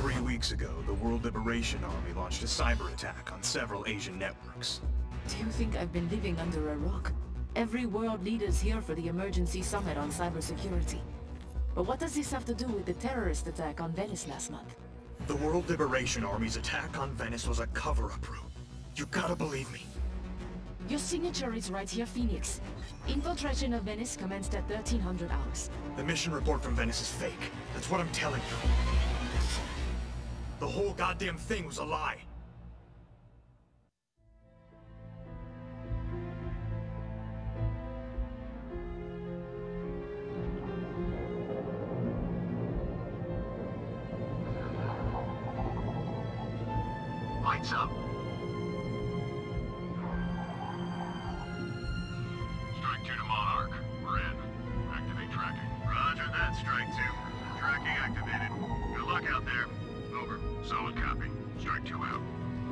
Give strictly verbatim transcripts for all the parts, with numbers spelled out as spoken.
Three weeks ago, the World Liberation Army launched a cyber attack on several Asian networks. Do you think I've been living under a rock? Every world leader's here for the emergency summit on cybersecurity. But what does this have to do with the terrorist attack on Venice last month? The World Liberation Army's attack on Venice was a cover-up, Rue. You gotta believe me. Your signature is right here, Phoenix. Infiltration of Venice commenced at thirteen hundred hours. The mission report from Venice is fake. That's what I'm telling you. The whole goddamn thing was a lie. Lights up. Strike two to Monarch. We're in. Activate tracking. Roger that, Strike two. Tracking activated. Good luck out there. Over. Solid copy. Strike two out.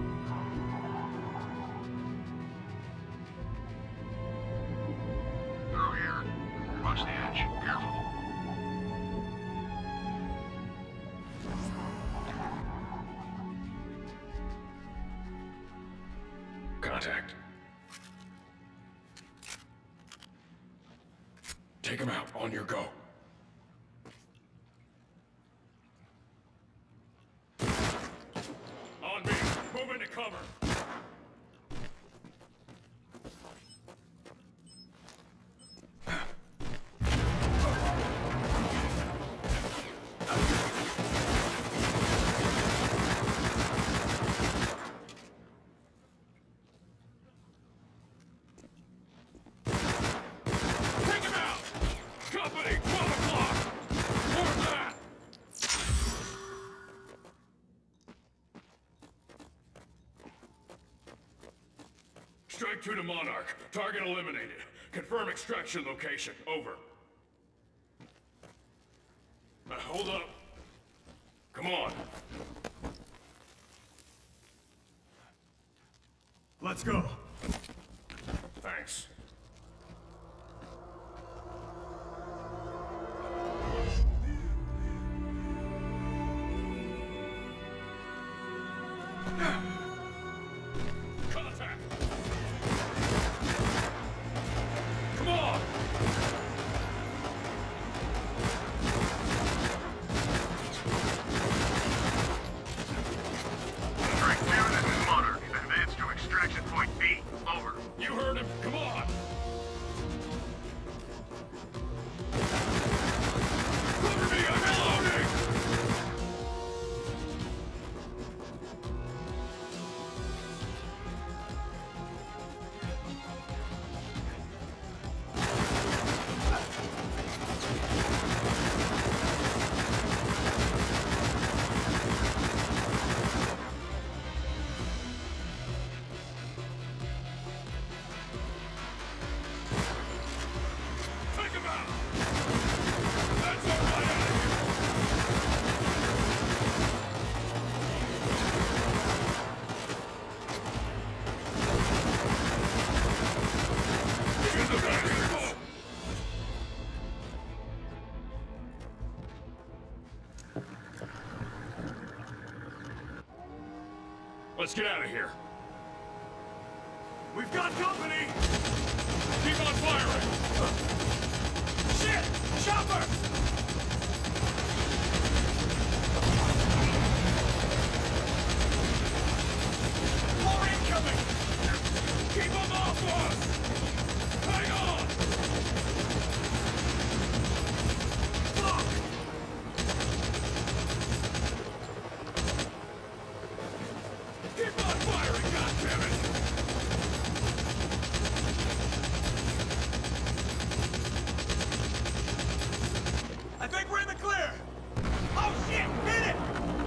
Through here. Watch the edge. Careful. Contact. Take him out. On your go. On me. Move into cover. Strike two to Monarch. Target eliminated. Confirm extraction location. Over. Now hold up. Come on. Let's go. Thanks. Contact! Come on! Strike two, this is Monarch. Advance to extraction point B. Over. You heard him. Come on! Cover me! I'm reloading! Take him out! That's all right out of here! Get the back of the boat! Let's get out of here. We've got company! Keep on firing! Shit! Chopper! More incoming! Keep them off us! Hang on! Fuck! Keep on firing, goddammit! I think we're in the clear! Oh shit! Hit it!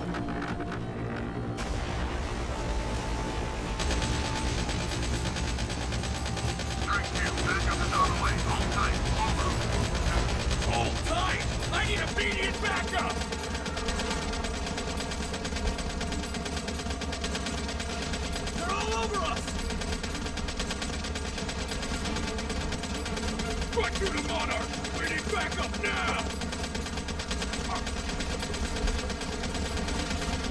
Strike two, backup is on the way. Hold tight. Over. Hold tight! I need immediate backup! They're all over us! Strike two to Monarch! We need backup now!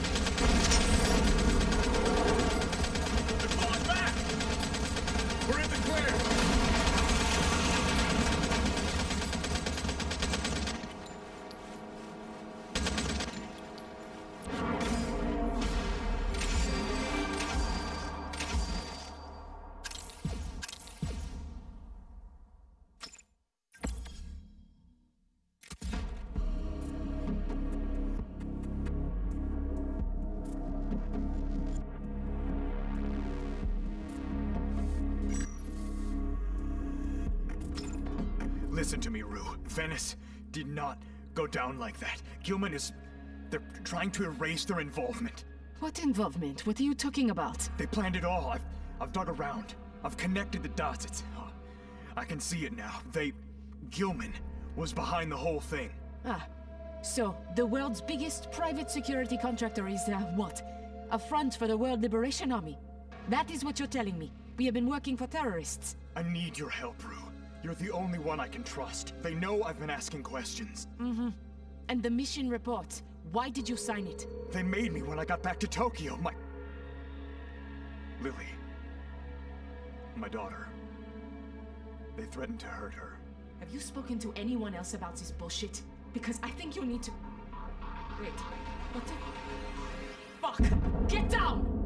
Listen to me, Rue. Venice did not go down like that. Gilman is... They're trying to erase their involvement. What involvement? What are you talking about? They planned it all. I've, I've dug around. I've connected the dots. It's... Uh, I can see it now. They... Gilman was behind the whole thing. Ah. So, the world's biggest private security contractor is, uh, what? A front for the World Liberation Army. That is what you're telling me. We have been working for terrorists. I need your help, Rue. You're the only one I can trust. They know I've been asking questions. Mm-hmm. And the mission report. Why did you sign it? They made me when I got back to Tokyo. My... Lily. My daughter. They threatened to hurt her. Have you spoken to anyone else about this bullshit? Because I think you need to... Wait. What the... Fuck! Get down!